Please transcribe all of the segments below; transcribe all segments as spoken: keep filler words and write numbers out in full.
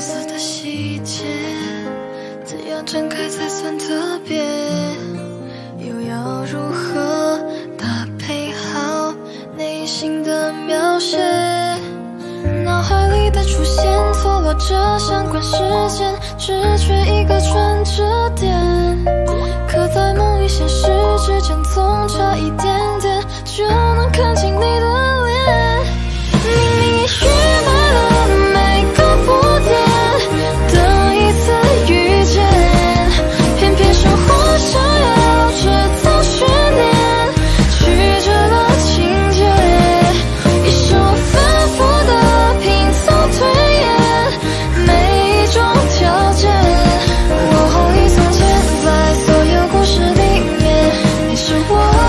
色的细节，怎样展开才算特别？又要如何搭配好内心的描写？脑海里的出现错落着相关时间，只缺一个转折点，可在梦与现实之间总差一点点，就能看清你的脸。明明已预买了每个步点，等一次遇见，偏偏生活想要制造悬念，曲折了情节，于是我反复的拼凑推演每一种条件。我后羿从前，在所有故事里面，你是我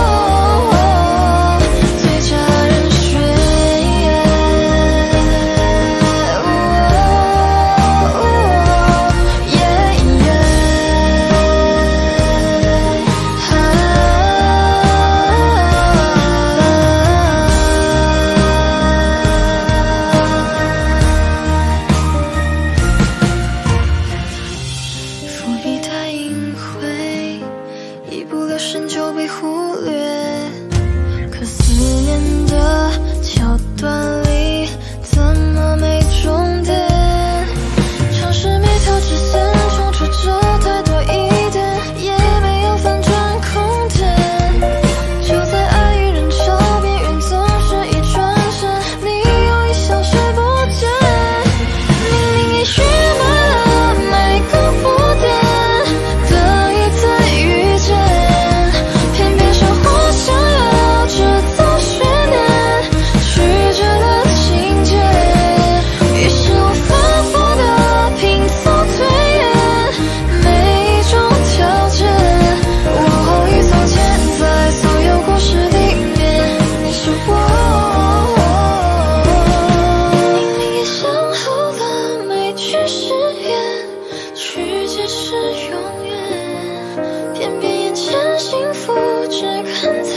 就被忽略，可思念的桥段里怎么没终点？尝试每条直线冲突着太多疑点，也没有反转空间。就在爱与人潮边缘，总是一转身，你又已消失不见。明明已预买了每个步点，等一次遇见。是永远，偏偏眼前幸福只看在